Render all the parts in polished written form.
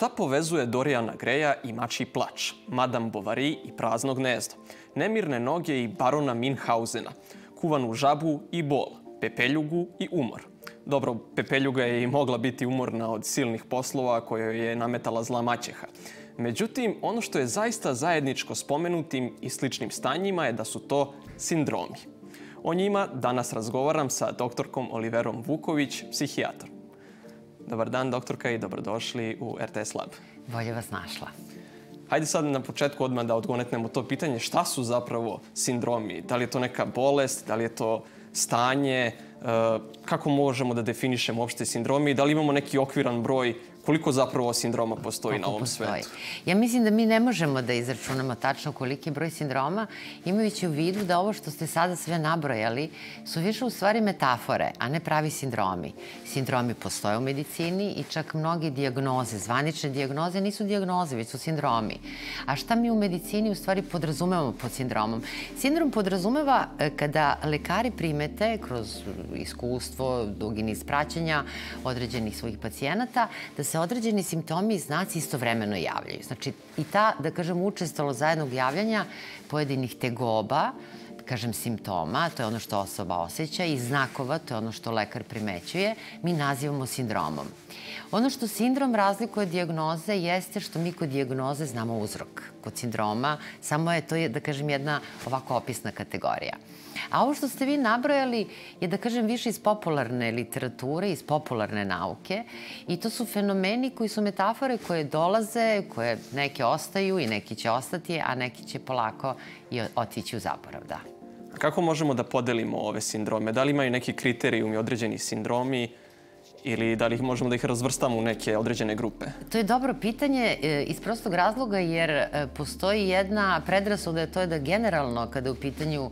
Šta povezuje Dorijana Greja i mačji plač, Madame Bovary i prazno gnezdo, nemirne noge i barona Minhausena, kuvanu žabu i bol, pepeljugu i umor? Dobro, pepeljuga je i mogla biti umorna od silnih poslova koje joj je nametala zla maćeha. Međutim, ono što je zaista zajedničko spomenutim i sličnim stanjima je da su to sindromi. O njima danas razgovaram sa doktorkom Oliverom Vuković, psihijatar. Dobar dan, doktorka, i dobrodošli u RTS Lab. Bolje vas našla. Hajde sad na početku odmah da odgonetnemo to pitanje. Šta su zapravo sindromi? Da li je to neka bolest? Da li je to stanje? Kako možemo da definišemo uopšte sindromi? Da li imamo neki okviran broj? Koliko zapravo sindroma postoji na ovom svetu? Ja mislim da mi ne možemo da izračunamo tačno koliki broj sindroma, imajući u vidu da ovo što ste sada sve nabrojali su više u stvari metafore, a ne pravi sindromi. Sindromi postoje u medicini i čak mnoge dijagnoze, zvanične dijagnoze, nisu dijagnoze, već su sindromi. A šta mi u medicini u stvari podrazumevamo pod sindromom? Sindrom podrazumeva kada lekari primete kroz iskustvo, dugi niz praćenja određenih svojih pacijenata, da se određeni simptomi i znaci istovremeno javljaju. Znači, i ta, da kažem, učestalo zajednog javljanja pojedinih tegoba, kažem, simptoma, to je ono što osoba osjeća, i znakova, to je ono što lekar primećuje, mi nazivamo sindromom. Ono što sindrom razlikuje od dijagnoze jeste što mi kod dijagnoze znamo uzrok. Kod sindroma samo je to, da kažem, jedna ovako opisna kategorija. A ovo što ste vi nabrojali je, da kažem, više iz popularne literature, iz popularne nauke, i to su fenomeni koji su metafore koje dolaze, koje neke ostaju i neki će ostati, a neki će polako i otići u zaborav, da. Kako možemo da podelimo ove sindrome? Da li imaju neki kriterijumi, određeni sindromi, ili da li možemo da ih razvrstamo u neke određene grupe? To je dobro pitanje iz prostog razloga jer postoji jedna predrasuda, to je da generalno kada je u pitanju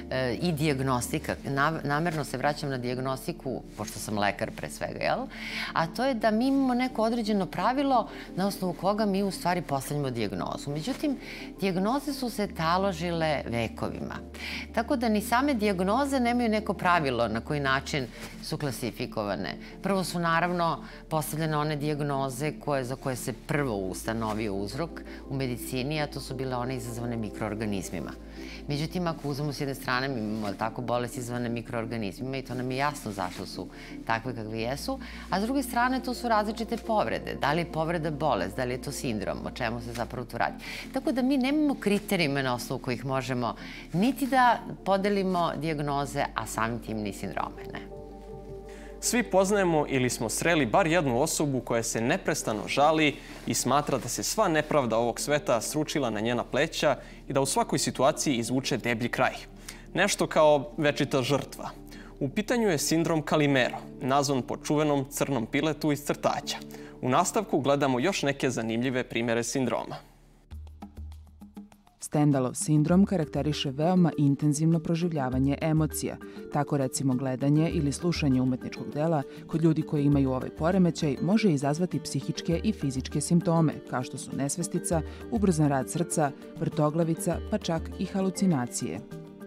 i dijagnostika, namerno se vraćam na dijagnostiku, pošto sam lekar pre svega, jel? A to je da mi imamo neko određeno pravilo na osnovu koga mi u stvari postavljamo dijagnozu. Međutim, dijagnoze su se taložile vekovima. Tako da ni same dijagnoze nemaju neko pravilo na koji način su klasifikovane. Prvo su naravno postavljene one dijagnoze za koje se prvo ustanovio uzrok u medicini, a to su bile one izazvane mikroorganizmima. Međutim, ako uzmemo s jedne strane, mi imamo tako bolest izazvane mikroorganizmima i to nam je jasno zašto su takve kakve jesu, a s druge strane to su različite povrede. Da li je povreda bolest, da li je to sindrom, o čemu se zapravo tu radi. Tako da mi nemamo kriterijume na osnovu kojih možemo niti da podelimo dijagnoze, a samim tim ni sindrome, ne. Svi poznajemo ili smo sreli bar jednu osobu koja se neprestano žali i smatra da se sva nepravda ovog sveta sručila na njena pleća i da u svakoj situaciji izvuče deblji kraj. Nešto kao večita žrtva. U pitanju je sindrom Calimero, nazvan po čuvenom crnom piletu iz crtaća. U nastavku gledamo još neke zanimljive primere sindroma. Stendhalov sindrom karakteriše veoma intenzivno proživljavanje emocija. Tako, recimo, gledanje ili slušanje umetničkog dela kod ljudi koji imaju ovaj poremećaj može izazvati psihičke i fizičke simptome, kao što su nesvestica, ubrzan rad srca, vrtoglavica, pa čak i halucinacije.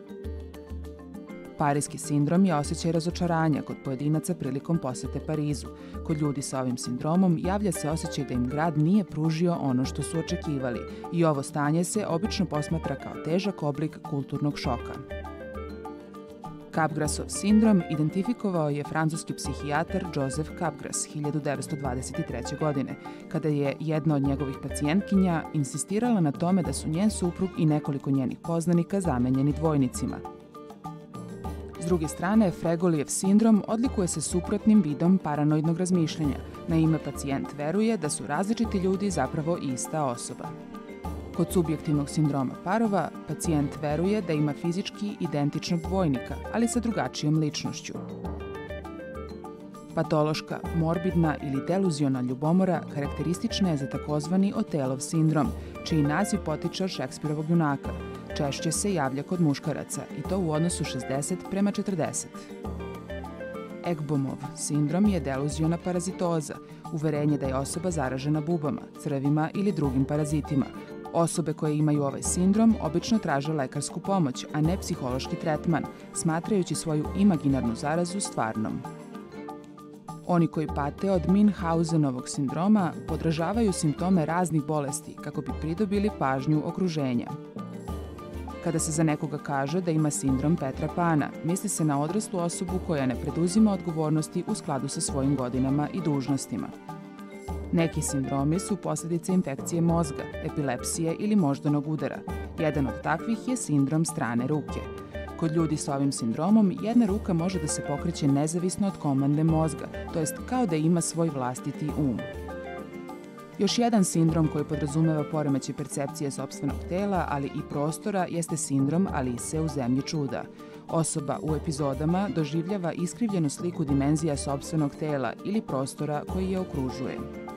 Pariski sindrom je osjećaj razočaranja kod pojedinaca prilikom posete Parizu. Kod ljudi sa ovim sindromom javlja se osjećaj da im grad nije pružio ono što su očekivali i ovo stanje se obično posmatra kao težak oblik kulturnog šoka. Capgrasov sindrom identifikovao je francuski psihijatar Joseph Capgras 1923. godine, kada je jedna od njegovih pacijentkinja insistirala na tome da su njen suprug i nekoliko njenih poznanika zamenjeni dvojnicima. S druge strane, Fregolijev sindrom odlikuje se suprotnim vidom paranoidnog razmišljanja. Naime, pacijent veruje da su različiti ljudi zapravo ista osoba. Kod subjektivnog sindroma parova, pacijent veruje da ima fizički identičnog dvojnika, ali sa drugačijom ličnošću. Patološka, morbidna ili deluziona ljubomora karakteristična je za takozvani Otelov sindrom, čiji naziv potiče od Šekspirovog junaka. Češće se javlja kod muškaraca i to u odnosu 60:40. Ekbomov sindrom je deluziona parazitoza, uverenje da je osoba zaražena bubama, crvima ili drugim parazitima. Osobe koje imaju ovaj sindrom obično traže lekarsku pomoć, a ne psihološki tretman, smatrajući svoju imaginarnu zarazu stvarnom. Oni koji pate od Münchhausenovog sindroma podražavaju simptome raznih bolesti kako bi pridobili pažnju okruženja. Kada se za nekoga kaže da ima sindrom Petra Pana, misli se na odraslu osobu koja ne preduzima odgovornosti u skladu sa svojim godinama i dužnostima. Neki sindromi su posljedice infekcije mozga, epilepsije ili moždanog udara. Jedan od takvih je sindrom strane ruke. Kod ljudi sa ovim sindromom jedna ruka može da se pokreće nezavisno od komande mozga, to jest kao da ima svoj vlastiti um. Još jedan sindrom koji podrazumeva poremećaj percepcije sopstvenog tela, ali i prostora, jeste sindrom Alice u zemlji čuda. Osoba u epizodama doživljava iskrivljenu sliku dimenzija sopstvenog tela ili prostora koji je okružuje.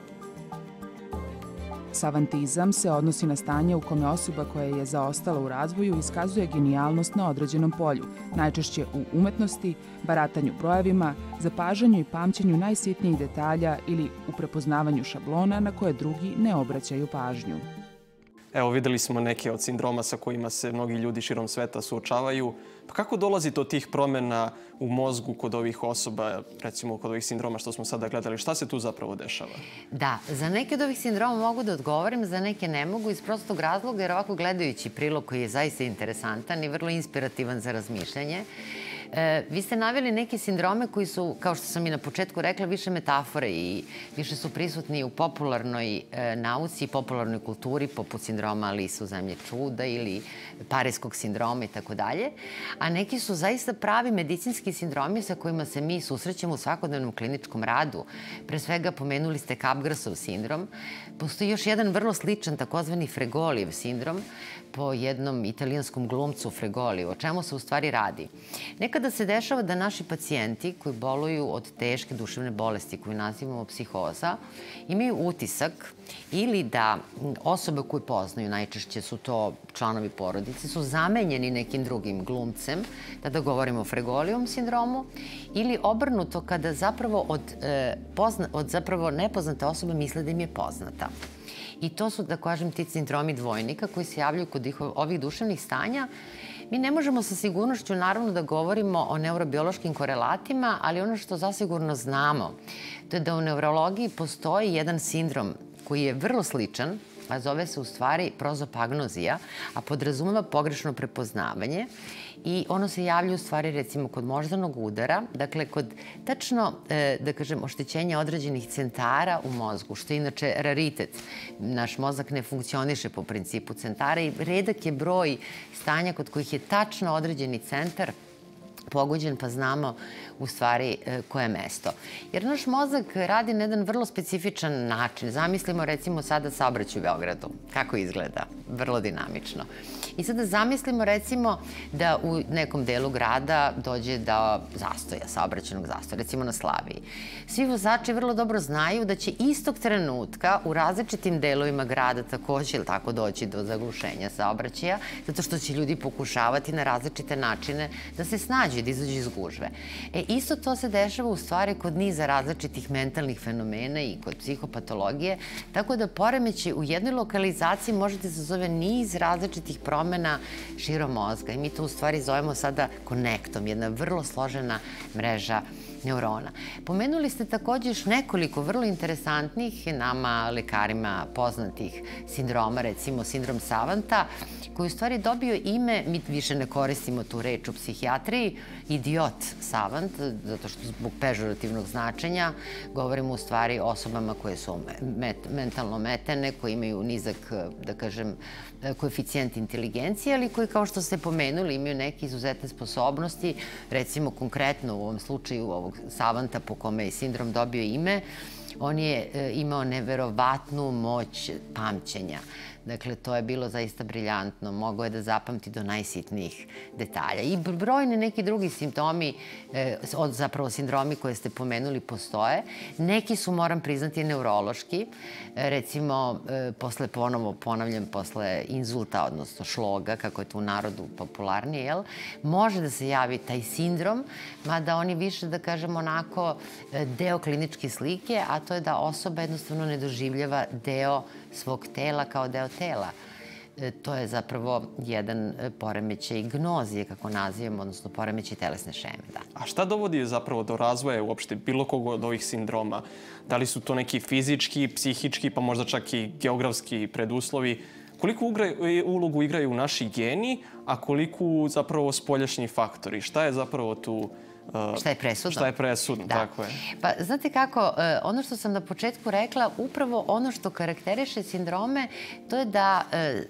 Savantizam se odnosi na stanje u kome osoba koja je zaostala u razvoju iskazuje genijalnost na određenom polju, najčešće u umetnosti, baratanju brojevima, zapažanju i pamćenju najsitnijih detalja ili u prepoznavanju šablona na koje drugi ne obraćaju pažnju. Evo, videli smo neke od sindroma sa kojima se mnogi ljudi širom sveta suočavaju. Pa kako dolazi do tih promjena u mozgu kod ovih osoba, recimo kod ovih sindroma što smo sada gledali? Šta se tu zapravo dešava? Da, za neke od ovih sindroma mogu da odgovorim, za neke ne mogu iz prostog razloga, jer ovako gledajući prilog koji je zaista interesantan i vrlo inspirativan za razmišljanje, vi ste naveli neke sindrome koji su, kao što sam i na početku rekla, više metafore i više su prisutni u popularnoj nauci i popularnoj kulturi, poput sindroma Alice u zemlji čuda ili Parijskog sindroma i tako dalje. A neki su zaista pravi medicinski sindromi sa kojima se mi susrećemo u svakodnevnom kliničkom radu. Pre svega pomenuli ste Capgrasov sindrom. Postoji još jedan vrlo sličan, takozvani Fregolijev sindrom, po jednom italijanskom glumcu Fregoliju. O čemu se u stvari radi? Nekada se dešava da naši pacijenti koji boluju od teške duševne bolesti, koju nazivamo psihoza, imaju utisak ili da osobe koje poznaju, najčešće su to članovi porodice, su zamenjeni nekim drugim glumcem, tada govorimo o Fregolijevom sindromu, ili obrnuto kada zapravo od zapravo nepoznate osobe misle da im je poznata. I to su, da kažem, ti sindromi dvojnika koji se javljaju kod ovih duševnih stanja. Mi ne možemo sa sigurnošću naravno da govorimo o neurobiološkim korelatima, ali ono što zasigurno znamo, to je da u neurologiji postoji jedan sindrom koji je vrlo sličan, a zove se u stvari prozopagnozija, a podrazumeva pogrešno prepoznavanje. I ono se javlja u stvari recimo kod moždanog udara, dakle kod tačno, da kažem, oštećenja određenih centara u mozgu, što je inače raritet. Naš mozak ne funkcioniše po principu centara i redak je broj stanja kod kojih je tačno određeni centar pogođen, pa znamo u stvari koje je mesto. Jer naš mozak radi na jedan vrlo specifičan način. Zamislimo recimo sada saobraćaj u Beogradu. Kako izgleda? Vrlo dinamično. I sada zamislimo recimo da u nekom delu grada dođe do zastoja, saobraćajnog zastoja, recimo na Slaviji. Svi vozači vrlo dobro znaju da će istog trenutka u različitim delovima grada takođe ili tako doći do zaglušenja saobraćaja, zato što će ljudi pokušavati na različite načine da se snađu i da izađu iz gužve. Isto to se dešava u stvari kod niza različitih mentalnih fenomena i kod psihopatologije, tako da poremećaj u jednoj lokalizaciji možete se zove niz različitih promena širom mozga. I mi to u stvari zovemo sada konektom, jedna vrlo složena mreža neurona. Pomenuli ste također još nekoliko vrlo interesantnih nama lekarima poznatih sindroma, recimo sindrom Savanta, koji u stvari dobio ime, mi više ne koristimo tu reč u psihijatriji, idiot savant, zato što zbog pežorativnog značenja govorimo u stvari o osobama koje su mentalno metene, koji imaju nizak, da kažem, koeficijent inteligencije, ali koji, kao što ste pomenuli, imaju neke izuzetne sposobnosti. Recimo, konkretno u ovom slučaju ovog savanta po kome je sindrom dobio ime, on je imao neverovatnu moć pamćenja. Dakle, to je bilo zaista briljantno. Mogao je da zapamti do najsitnijih detalja. I brojni neki drugi simptomi, zapravo sindromi koje ste pomenuli, postoje. Neki su, moram priznati, neurološki. Recimo, ponavljam, posle inzulta, odnosno šloga, kako je to u narodu popularnije, može da se javi taj sindrom, mada on je više, da kažem, onako deo kliničke slike, a to je da osoba jednostavno ne doživljava deo svog tela kao deo tela. To je zapravo jedan poremećaj gnozije, kako nazivamo, odnosno poremećaj telesne šeme, da. A šta dovodi zapravo do razvoja uopšte bilo kog od ovih sindroma? Da li su to neki fizički, psihički, pa možda čak i geografski preduslovi? Koliko ulogu igraju naši geni, a koliko zapravo spoljašnji faktori? Šta je zapravo tu... Šta je presudno? Šta je presudno, tako je. Pa znate kako, ono što sam na početku rekla, upravo ono što karakteriše sindrome, to je da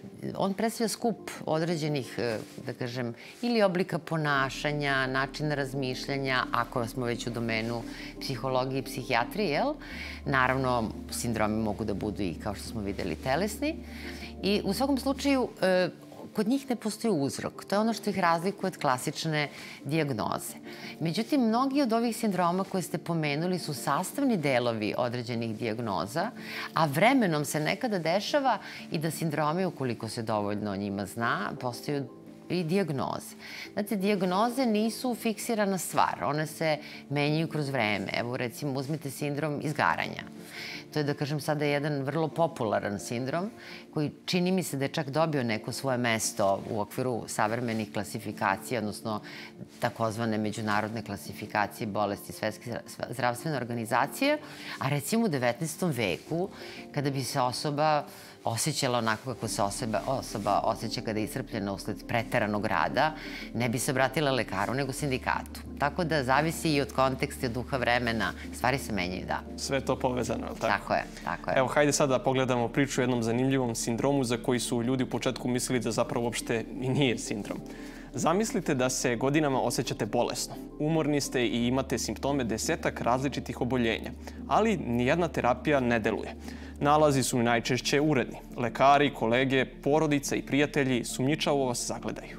on predstavlja skup određenih, da kažem, ili oblika ponašanja, načina razmišljanja, ako smo već u domenu psihologije i psihijatrije, jel? Naravno, sindromi mogu da budu i, kao što smo videli, telesni. I u svakom slučaju, kod njih ne postoji uzrok. To je ono što ih razlikuje od klasične dijagnoze. Međutim, mnogi od ovih sindroma koje ste pomenuli su sastavni delovi određenih dijagnoza, a vremenom se nekada dešava i da sindromi, ukoliko se dovoljno o njima zna, postaju i dijagnoze. Znate, dijagnoze nisu fiksirana stvar. One se menjaju kroz vreme. Evo, recimo, uzmite sindrom izgaranja. To je, da kažem, sada jedan vrlo popularan sindrom koji čini mi se da je čak dobio neko svoje mesto u okviru savremenih klasifikacija, odnosno takozvane međunarodne klasifikacije bolesti Svetske zdravstvene organizacije, a recimo u 19. veku, kada bi se osoba osjećala onako kako se osoba osjeća kada je iscrpljena usled preteranog rada, ne bi se obratila lekaru nego sindikatu. Tako da zavisi i od konteksta, od duha vremena. Stvari se menjaju, da. Sve je to povezano, je li tako? Tako je, tako je. Evo, hajde sad da pogledamo priču o jednom zanimljivom sindromu za koji su ljudi u početku mislili da zapravo uopšte i nije sindrom. Zamislite da se godinama osjećate bolesno. Umorni ste i imate simptome 10-ak različitih oboljenja, ali nijedna terapija ne deluje. Nalazi su najčešće uredni. Lekari, kolege, porodica i prijatelji sumnjičavo vas zagledaju.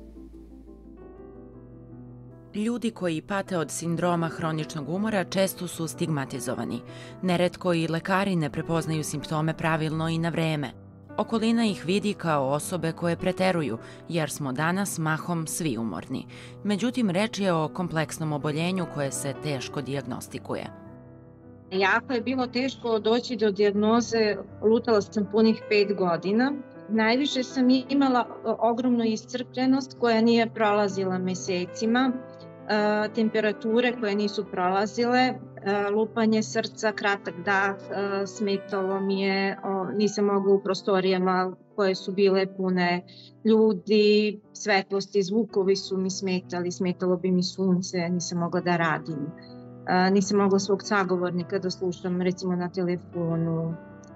Ljudi koji pate od sindroma hroničnog umora često su stigmatizovani. Neretko i lekari ne prepoznaju simptome pravilno i na vreme. Okolina ih vidi kao osobe koje preteruju, jer smo danas mahom svi umorni. Međutim, reč je o kompleksnom oboljenju koje se teško dijagnostikuje. Jako je bilo teško doći do dijagnoze, lutala sam punih 5 godina. Najviše sam imala ogromnu iscrpljenost koja nije prolazila mesecima, temperature koje nisu prolazile, lupanje srca, kratak dah, smetalo mi je, nisam mogla u prostorijama koje su bile pune ljudi, svetlosti, zvukovi su mi smetali, smetalo bi mi sunce, nisam mogla da radim. Nisam mogla svog sagovornika da slušam, recimo na telefonu.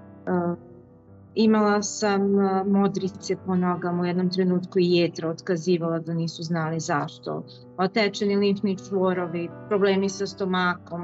Imala sam modrice po nogama, u jednom trenutku i jetra otkazivala da nisu znali zašto. Otečeni limfni čvorovi, problemi sa stomakom,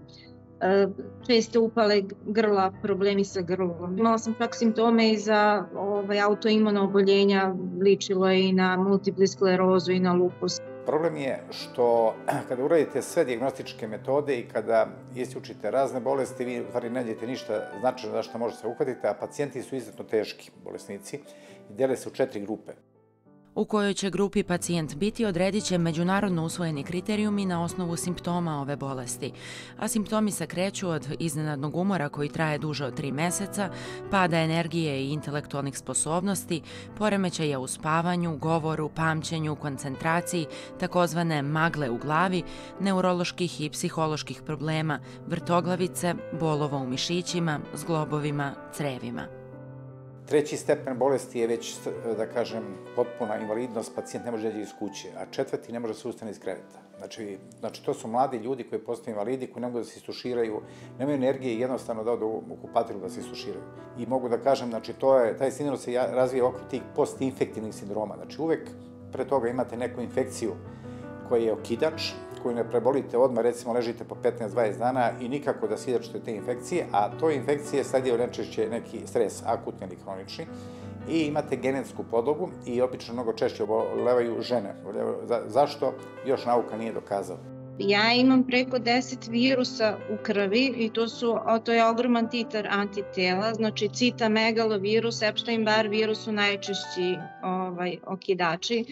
česte upale grla, problemi sa grlom. Imala sam čak simptome i za autoimuna oboljenja, ličilo je i na multiplu sklerozu i na lupus. Problem je što kada uradite sve dijagnostičke metode i kada isključite razne bolesti, vi u stvari ne nađete ništa značajno za što možete se uhvatiti, a pacijenti su izuzetno teški bolesnici i dele se u 4 grupe. U kojoj će grupi pacijent biti odredit će međunarodno usvojeni kriterijumi na osnovu simptoma ove bolesti, a simptomi se kreću od iznenadnog umora koji traje duže od 3 meseca, pada energije i intelektualnih sposobnosti, poremećaja u spavanju, govoru, pamćenju, koncentraciji, takozvane magle u glavi, neuroloških i psiholoških problema, vrtoglavice, bolova u mišićima, zglobovima, crevima. 3. stepen bolesti je već, da kažem, potpuna invalidnost, pacijent ne može doći iz kuće, a 4. ne može se ustane iz kreveta. Znači, to su mladi ljudi koji postaju invalidi, koji ne mogu da se istuširaju, nemaju energije jednostavno da odu u kupatilu da se istuširaju. I mogu da kažem, znači, taj sindrom se razvija oko tih postinfektivnih sindroma. Znači, uvek pre toga imate neku infekciju koja je okidač, koju ne prebolite odmah, recimo ležite po 15-20 dana i nikako da se izlečite te infekcije, a to infekcije sljedio najčešće neki stres, akutni ili hronični, i imate genetsku podlogu i obično mnogo češće obolevaju žene. Zašto? Još nauka nije dokazala. Ja imam preko 10 virusa u krvi i to je ogroman titar antitela, znači citomegalovirus, Epstein-Barr virus su najčešći okidači.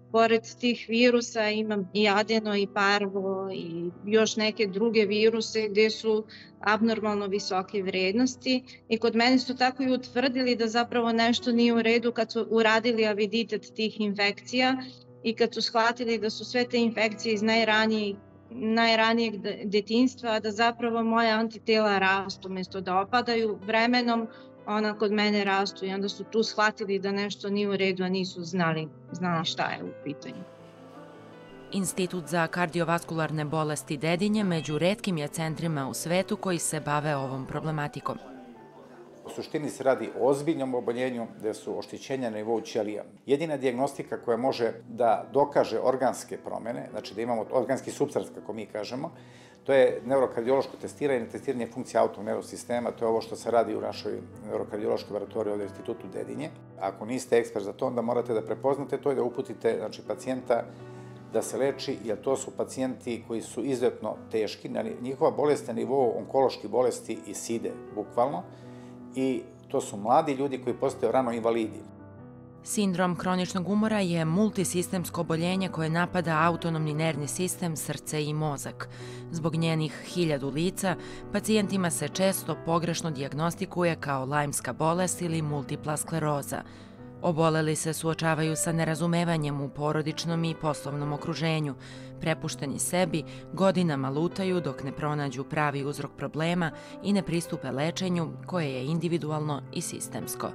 pored tih virusa imam i adeno i parvo i još neke druge viruse gdje su abnormalno visoke vrednosti. I kod mene su tako i utvrdili da zapravo nešto nije u redu kad su uradili aviditet tih infekcija i kad su shvatili da su sve te infekcije iz najranijeg detinjstva, da zapravo moje antitela rastu umjesto da opadaju vremenom, ona kod mene rastu i onda su tu shvatili da nešto nije u redu, a nisu znali šta je u pitanju. Institut za kardiovaskularne bolesti Dedinje među retkim je centrima u svetu koji se bave ovom problematikom. U suštini se radi o ozbiljnom oboljenju gde su oštećenja na nivou ćelija. Jedina dijagnostika koja može da dokaže organske promene, znači da imamo organski supstrat, kako mi kažemo, to je neurokardiološko testiranje, testiranje funkcije autonomnog nervnog sistema, to je ovo što se radi u našoj neurokardiološkoj laboratoriji ovdje u Institutu Dedinje. Ako niste ekspert za to, onda morate da prepoznate to i da uputite pacijenta da se leči, jer to su pacijenti koji su izuzetno teški, njihova bolest na nivou onkoloških bolesti i SIDE, bukvalno, i to su mladi ljudi koji postaju rano invalidi. Sindrom hroničnog umora je multisistemsko oboljenje koje napada autonomni nervni sistem, srce i mozak. Zbog njenih 1000 lica, pacijentima se često pogrešno dijagnostikuje kao Lymeska bolest ili multipla skleroza. Oboleli se suočavaju sa nerazumevanjem u porodičnom i poslovnom okruženju. Prepušteni sebi, godinama lutaju dok ne pronađu pravi uzrok problema i ne pristupe lečenju koje je individualno i sistemsko.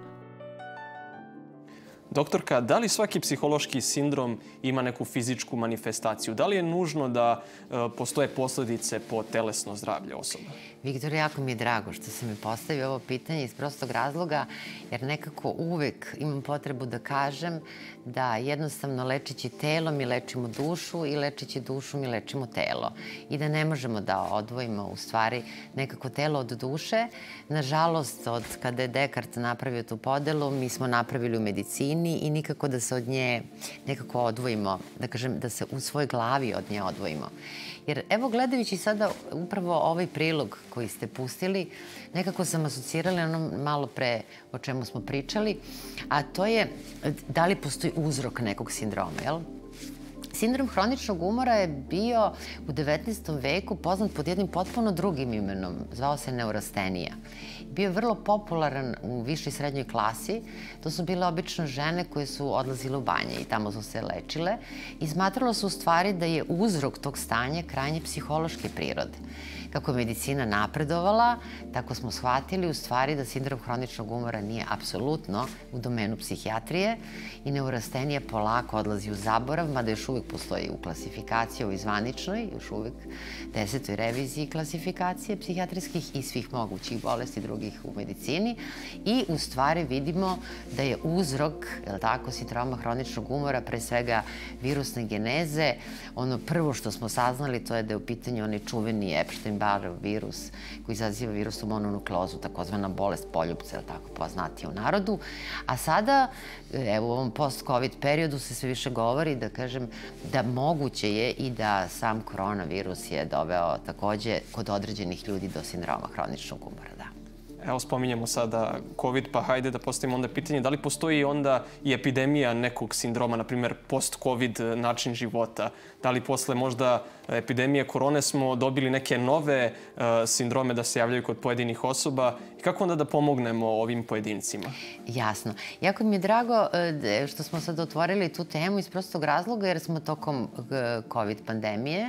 Doktorka, da li svaki psihološki sindrom ima neku fizičku manifestaciju? Da li je nužno da postoje posljedice po telesno zdravlje osoba? Viktor, jako mi je drago što se mi postavio ovo pitanje iz prostog razloga, jer nekako uvek imam potrebu da kažem da jednostavno lečeći telo mi lečimo dušu i lečeći dušu mi lečimo telo. I da ne možemo da odvojimo u stvari nekako telo od duše. Nažalost, od kada je Descartes napravio tu podelu, mi smo napravili u medicini i nikako da se od nje nekako odvojimo, da kažem da se u svojoj glavi od nje odvojimo. Jer evo gledajući sada upravo ovaj prilog koji ste pustili, nekako sam asocirala ono malo pre o čemu smo pričali, a to je da li postoji uzrok nekog sindroma, jel? Sindrom hroničnog umora je bio u 19. veku poznat pod jednim potpuno drugim imenom, zvao se neurastenija. Bio je vrlo popularan u višoj i srednjoj klasi. To su bile obično žene koje su odlazile u banje i tamo su se lečile i smatralo se u stvari da je uzrok tog stanja krajnje psihološke prirode. Kako je medicina napredovala, tako smo shvatili u stvari da sindrom hroničnog umora nije apsolutno u domenu psihijatrije i neurastenija polako odlazi u zaborav, mada još uvijek postoji u klasifikaciji, ovoj zvaničnoj, još uvijek 10. reviziji klasifikacije psihijatrijskih i svih mogućih bolesti drugih u medicini. I u stvari vidimo da je uzrok, sindroma hroničnog umora, pre svega virusne geneze. Ono prvo što smo saznali to je da je u pitanju onaj čuveni Epstein-Barrov virus koji izaziva virusnu mononukleozu, takozvana bolest poljupca, tako poznatija u narodu. A sada, evo u ovom post-covid periodu se sve više govori, da kažem, da moguće je i da sam koronavirus je doveo takođe kod određenih ljudi do sindroma hroničnog umora, da. Evo, spominjemo sada COVID, pa hajde da postavimo onda pitanje da li postoji onda i epidemija nekog sindroma, na primjer post-COVID način života? Da li posle možda epidemije korone smo dobili neke nove sindrome da se javljaju kod pojedinih osoba? I kako onda da pomognemo ovim pojedincima? Jasno. Jako mi je drago što smo sad otvorili tu temu iz prostog razloga jer smo tokom COVID pandemije,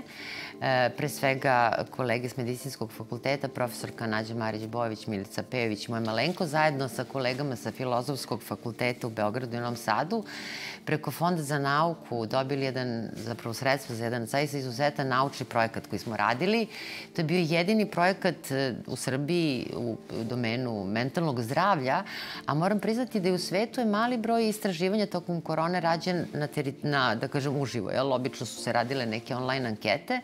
pre svega kolege s Medicinskog fakulteta, profesorka Nađa Marić-Bojević, Milica Pejović, moja malenko, zajedno sa kolegama sa Filozofskog fakulteta u Beogradu i Novom Sadu, preko Fonda za nauku dobili zapravo sredstvo za jedan zaista izuzetan naučni projekat koji smo radili. To je bio jedini projekat u Srbiji u domenu mentalnog zdravlja, a moram priznati da je u svetu je mali broj istraživanja tokom korone rađen da kažem, uživo. Obično su se radile neke online ankete.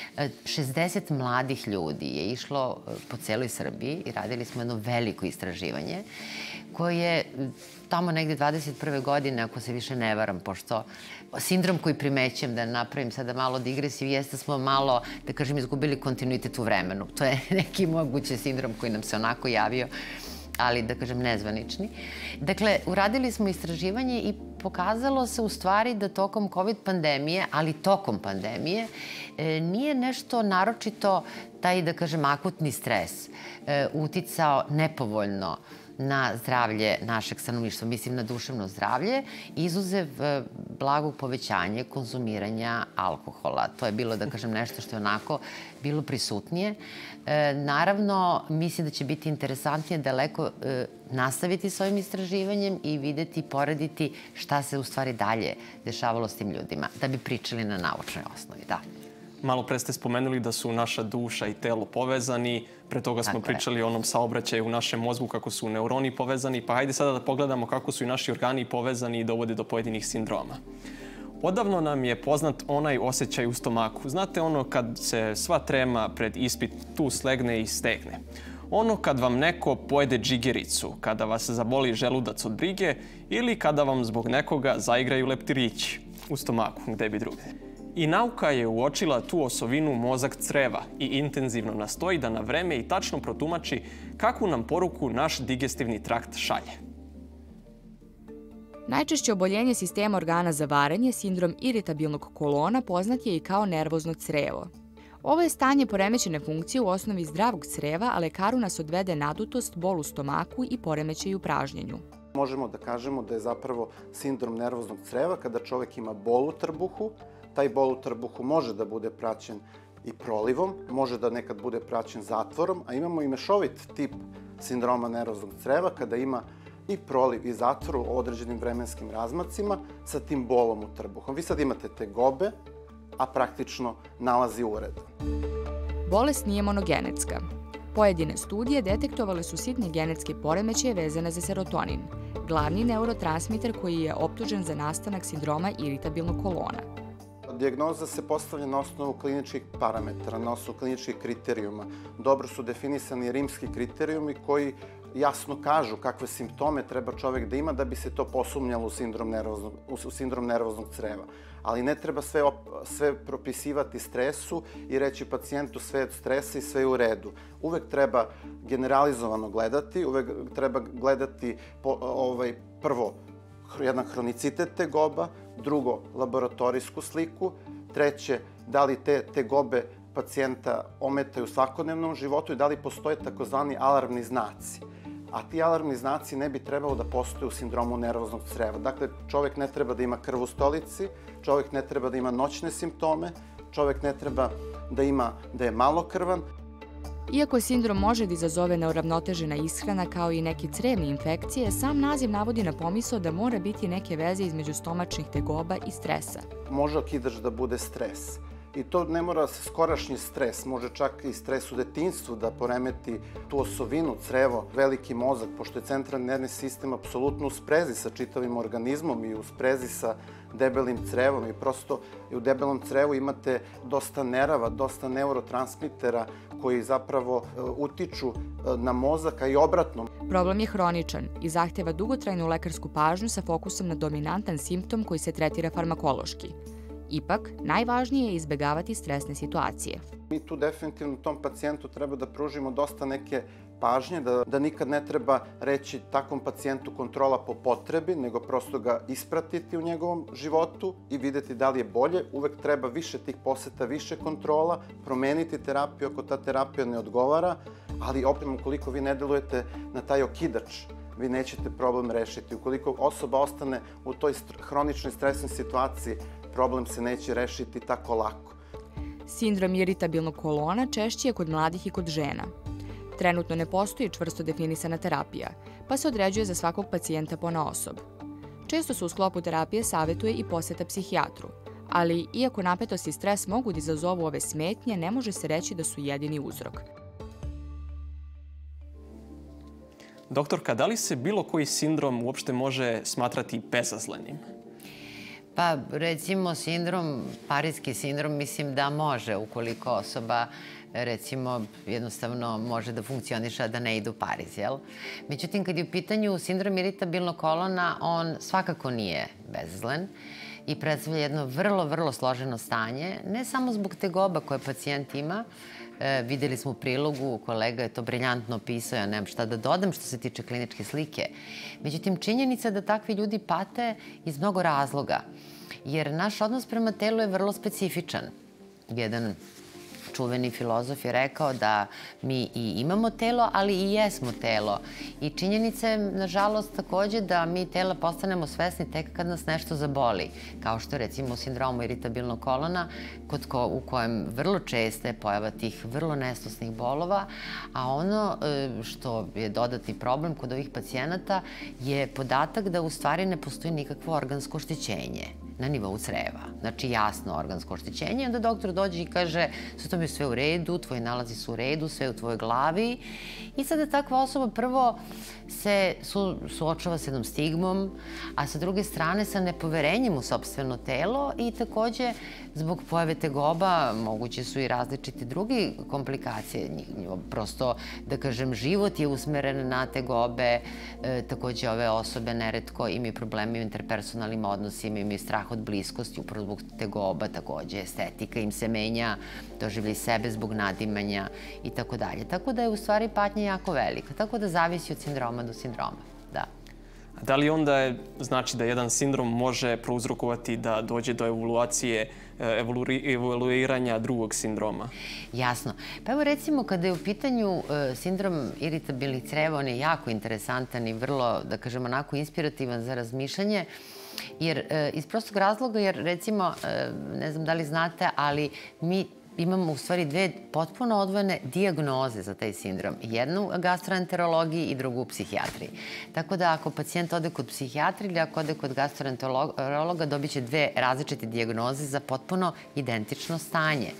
60 mladih ljudi je išlo po celoj Srbiji i radili smo jedno veliko istraživanje koje tamo negde 21. godine, ako se više ne varam, pošto sindrom koji primećujem, da napravim sada malo digresiju, jeste smo malo, da kažem, izgubili kontinuitet u vremenu. To je neki mogući sindrom koji nam se onako javio ali da kažem nezvanični. Dakle, uradili smo istraživanje i pokazalo se u stvari da tokom COVID pandemije, ali tokom pandemije, nije nešto naročito taj, da kažem, akutni stres uticao nepovoljno na zdravlje našeg stanovništva, mislim na duševno zdravlje, izuzev blagog povećanja konzumiranja alkohola. To je bilo, da kažem, nešto što je onako bilo prisutnije. Naravno, mislim da će biti interesantnije daleko nastaviti s ovim istraživanjem i videti, porediti šta se u stvari dalje dešavalo s tim ljudima, da bi pričali na naučnoj osnovi, da. Malo pre ste spomenuli da su naša duša i telo povezani. Pre toga smo pričali o onom saobraćaju u našem mozgu, kako su neuroni povezani. Pa hajde sada da pogledamo kako su i naši organi povezani i dovode do pojedinih sindroma. Odavno nam je poznat onaj osjećaj u stomaku. Znate ono kad se sva trema pred ispit tu slegne i stegne. Ono kad vam neko pojede džigericu, kada vas zaboli želudac od brige ili kada vam zbog nekoga zaigraju leptirići u stomaku, gde bi drugde. I nauka je uočila tu osovinu mozak creva i intenzivno nastoji da na vreme i tačno protumači kakvu nam poruku naš digestivni trakt šalje. Najčešće oboljenje sistema organa za varenje, sindrom iritabilnog kolona, poznat je i kao nervozno crevo. Ovo je stanje poremećene funkcije u osnovi zdravog creva, a lekaru nas odvede nadutost, bol u stomaku i poremećaj u pražnjenju. Možemo da kažemo da je zapravo sindrom nervoznog creva kada čovek ima bol u trbuhu. Taj bol u trbuhu može da bude praćen i prolivom, može da nekad bude praćen zatvorom, a imamo i mešovit tip sindroma nervoznog creva kada ima i proliv i zatvor u određenim vremenskim razmacima sa tim bolom u trbuhu. Vi sad imate tegobe, a praktično nalazi uredan. Bolest nije monogenetska. Pojedine studije detektovale su sitne genetske poremećaje vezane za serotonin, glavni neurotransmiter koji je optužen za nastanak sindroma iritabilnog kolona. Dijagnoza se postavlja na osnovu kliničkih parametara, na osnovu kliničkih kriterijuma. Dobro su definisani rimski kriterijumi koji jasno kažu kakve simptome treba čovek da ima da bi se to posumnjalo u sindrom nervoznog creva. Ali ne treba sve propisivati stresu i reći pacijentu sve je od stresa i sve je u redu. Uvek treba generalizovano gledati, uvek treba gledati prvo jedan hronicitet tegoba, drugo laboratorijsku sliku, treće da li te tegobe pacijenta ometaju u svakodnevnom životu i da li postoje takozvani alarmni znaci. A ti alarmni znaci ne bi trebalo da postoje u sindromu nervoznog creva. Dakle, čovek ne treba da ima krv u stolici, čovek ne treba da ima noćne simptome, čovek ne treba da je malokrvan. Iako sindrom može da izazove neuravnotežena ishrana kao i neke crevne infekcije, sam naziv navodi na pomisao da mora biti neke veze između stomačnih tegoba i stresa. Može okidač da bude stres. I to ne mora se skorašnji stres, može čak i stres u detinjstvu da poremeti tu osovinu, crevo, veliki mozak, pošto je centralni nervni sistem apsolutno u sprezi sa čitavim organizmom i u sprezi sa debelim crevom i prosto u debelom crevu imate dosta nerava, dosta neurotransmitera koji zapravo utiču na mozak, a i obratno. Problem je hroničan i zahteva dugotrajnu lekarsku pažnju sa fokusom na dominantan simptom koji se tretira farmakološki. Ipak, najvažnije je izbegavati stresne situacije. Mi tu definitivno tom pacijentu treba da pružimo dosta neke pažnje, da nikad ne treba reći takvom pacijentu kontrola po potrebi, nego prosto ga ispratiti u njegovom životu i videti da li je bolje. Uvek treba više tih poseta, više kontrola, promeniti terapiju ako ta terapija ne odgovara, ali opet ukoliko vi ne delujete na taj okidač, vi nećete problem rešiti. Ukoliko osoba ostane u toj hroničnoj stresnoj situaciji, problem se neće rešiti tako lako. Sindrom iritabilnog kolona češći je kod mladih i kod žena. Trenutno ne postoji čvrsto definisana terapija, pa se određuje za svakog pacijenta ponaosob. Često se u sklopu terapije savetuje i poseta psihijatru, ali iako napetost i stres mogu da izazovu ove smetnje, ne može se reći da su jedini uzrok. Doktorka, da li se bilo koji sindrom uopšte može smatrati bezazlenim? Pa, recimo, parijski sindrom, mislim da može, ukoliko osoba, recimo, jednostavno može da funkcioniše, da ne ide u Pariz, jel? Međutim, kad je u pitanju sindrom iritabilnog kolona, on svakako nije bezazlen i predstavlja jedno vrlo, vrlo složeno stanje, ne samo zbog tegoba koje pacijent ima, Videli smo u prilogu, kolega je to briljantno opisao, ja nemam šta da dodam što se tiče kliničke slike. Međutim, činjenica je da takvi ljudi pate iz mnogo razloga, jer naš odnos prema telu je vrlo specifičan. Jedan čuveni filozof je rekao da mi i imamo telo, ali i jesmo telo. I činjenica je, nažalost, takođe da mi tela postanemo svesni tek kad nas nešto zaboli. Kao što je recimo u sindromu iritabilnog kolona, u kojem vrlo često je pojava tih vrlo nesnosnih bolova, a ono što je dodatni problem kod ovih pacijenata je podatak da u stvari ne postoji nikakvo organsko oštećenje na nivou creva. Znači jasno organsko oštećenje. Onda doktor dođe i kaže sa tom je sve u redu, tvoji nalazi su u redu, sve u tvojoj glavi. I sada takva osoba prvo se suočava s jednom stigmom, a sa druge strane sa nepoverenjem u sopstveno telo i takođe zbog pojave tegoba moguće su i različite druge komplikacije. Prosto, da kažem, život je usmeren na tegobe. Takođe ove osobe neretko imaju probleme u interpersonalnim odnosima, imaju strah od bliskosti, upravo zbog tegoba, takođe estetika im se menja, doživljaj sebe zbog nadimanja i tako dalje. Tako da je u stvari patnja jako velika. Tako da zavisi od sindroma do sindroma, da. A da li onda znači da jedan sindrom može prouzrokovati da dođe do evoluiranja drugog sindroma? Jasno. Pa evo recimo kada je u pitanju sindrom iritabilnih creva, on je jako interesantan i vrlo, da kažem, onako inspirativan za razmišljanje. Jer iz prostog razloga, jer recimo, ne znam da li znate, ali mi imamo u stvari dve potpuno odvojene dijagnoze za taj sindrom. Jednu u gastroenterologiji i drugu u psihijatriji. Tako da ako pacijent ode kod psihijatra ili ako ode kod gastroenterologa, dobit će dve različite dijagnoze za potpuno identično stanje.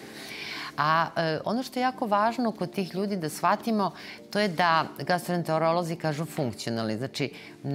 A ono što je jako važno kod tih ljudi da shvatimo, to je da gastroenterolozi kažu funkcionalni, znači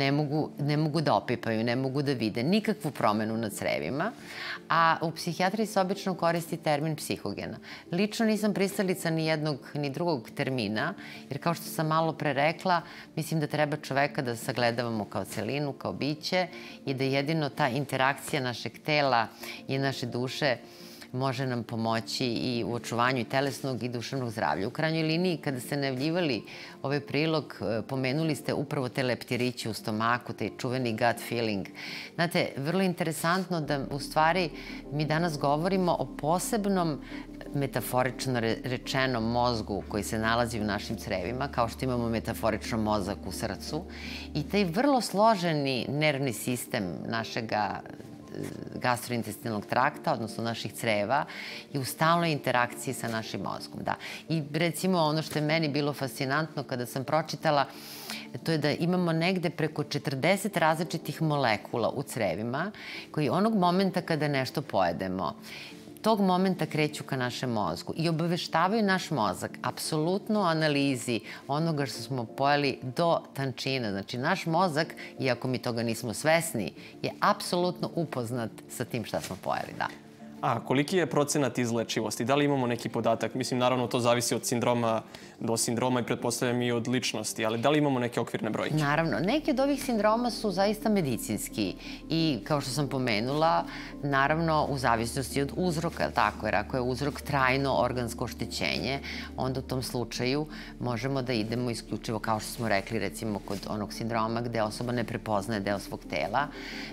ne mogu da opipaju, ne mogu da vide nikakvu promenu na crevima, a u psihijatriji se obično koristi termin psihogena. Lično nisam pristalica ni jednog ni drugog termina, jer kao što sam malo pre rekla, mislim da treba čoveka da sagledavamo kao celinu, kao biće i da jedino ta interakcija našeg tela i naše duše može nam pomoći i u očuvanju i telesnog i duševnog zdravlja. U krajnjoj liniji, kada ste najavljivali ovaj prilog, pomenuli ste upravo te leptiriće u stomaku, taj čuveni gut feeling. Znate, vrlo interesantno da u stvari mi danas govorimo o posebnom metaforično rečenom mozgu koji se nalazi u našim crevima, kao što imamo metaforično mozak u srcu. I taj vrlo složeni nervni sistem našega gastrointestinalnog trakta, odnosno naših creva, je u stalnoj interakciji sa našim mozgom. Da. I recimo ono što je meni bilo fascinantno kada sam pročitala, to je da imamo negde preko 40 različitih molekula u crevima koji onog momenta kada nešto pojedemo, tog momenta kreću ka našem mozgu i obaveštavaju naš mozak apsolutno o analizi onoga što smo pojeli do tančina. Znači, naš mozak, iako mi toga nismo svesni, je apsolutno upoznat sa tim šta smo pojeli, da. A koliki je procenat izlečivosti? Da li imamo neki podatak? Mislim, naravno, to zavisi od sindroma do sindroma i pretpostavljam i od ličnosti, ali da li imamo neke okvirne brojke? Naravno. Neki od ovih sindroma su zaista medicinski i, kao što sam pomenula, naravno, u zavisnosti od uzroka, tako, jer ako je uzrok trajno organsko oštećenje, onda u tom slučaju možemo da idemo isključivo, kao što smo rekli, recimo, kod onog sindroma gde osoba ne prepoznaje deo svog tela,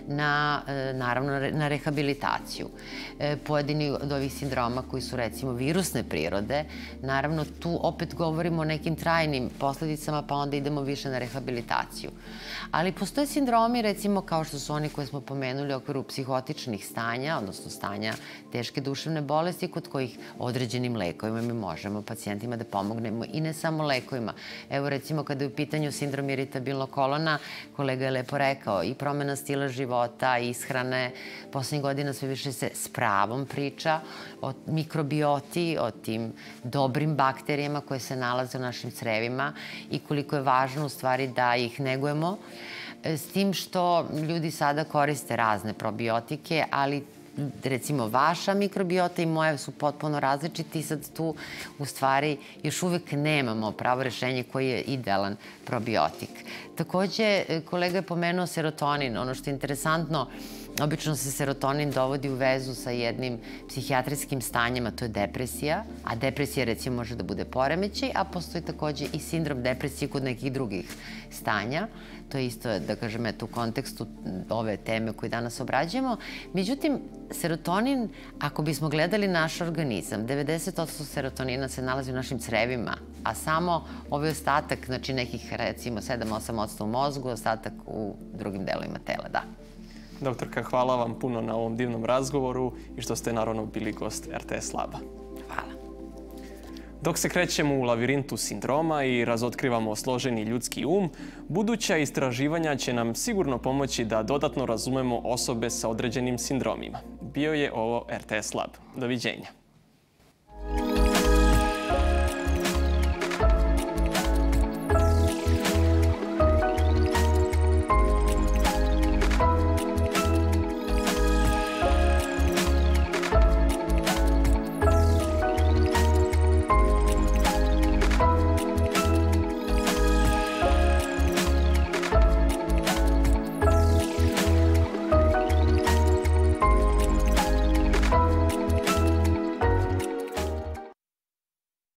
naravno, na rehabilitaciju. Pojedini od ovih sindroma koji su recimo virusne prirode, naravno tu opet govorimo o nekim trajnim posledicama pa onda idemo više na rehabilitaciju. Ali postoje sindromi recimo kao što su oni koje smo pomenuli u okviru psihotičnih stanja, odnosno stanja teške duševne bolesti kod kojih određenim lekovima mi možemo pacijentima da pomognemo i ne samo lekovima. Evo recimo kada je u pitanju sindrom iritabilnog kolona, kolega je lepo rekao i promena stila života, ishrane, poslednjih godina sve više se s pravom priča o mikrobioti, o tim dobrim bakterijama koje se nalaze u našim crevima i koliko je važno u stvari da ih negujemo. S tim što ljudi sada koriste razne probiotike, ali recimo vaša mikrobiota i moja su potpuno različiti i sad tu u stvari još uvek nemamo pravo rešenje koji je idealan probiotik. Takođe, kolega je pomenuo serotonin. Ono što je interesantno Obično se serotonin dovodi u vezu sa jednim psihijatrijskim stanjem, a to je depresija. A depresija recimo može da bude poremećaj, a postoji takođe i sindrom depresije kod nekih drugih stanja. To je isto, da kažem, u kontekstu ove teme koju danas obrađujemo. Međutim, serotonin, ako bismo gledali naš organizam, 90% serotonina se nalazi u našim crevima, a samo ovaj ostatak, znači nekih recimo 7-8% u mozgu, ostatak u drugim delovima tela, da. Doktorka, hvala vam puno na ovom divnom razgovoru i što ste naravno bili gost RTS Laba. Hvala. Dok se krećemo u lavirintu sindroma i razotkrivamo složeni ljudski buduća istraživanja će nam sigurno pomoći da dodatno razumemo osobe sa određenim sindromima. Bio je ovo RTS Lab. Doviđenja.